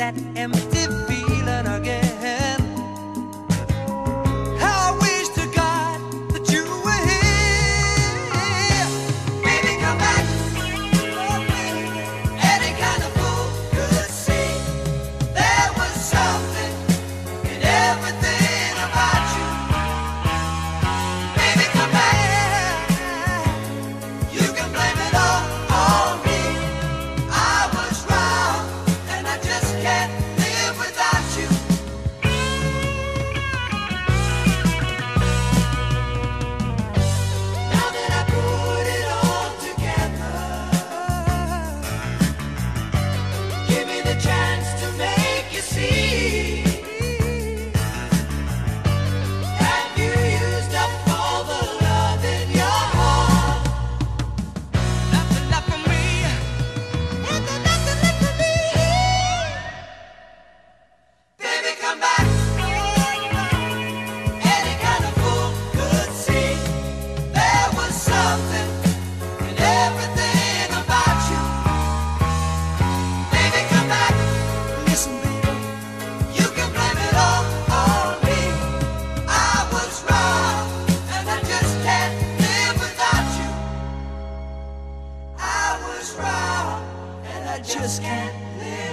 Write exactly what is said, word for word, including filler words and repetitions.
that empty feeling again. How I wish to God that you were here. Baby, come back. Any kind of fool could see there was something in everything about you. Baby, come back. You can blame it all on me. I was wrong, and I just can't live without you. Now that I put it all together, give me the chance to make you see. Have you used up all the love in your heart? Nothing left for me. Nothing, nothing left for me. Baby, come back. Any kind of fool could see there was something in everything about you. Baby, come back. Listen, baby, you can blame it all on me. I was wrong, and I just can't live without you. I was wrong, and I just can't live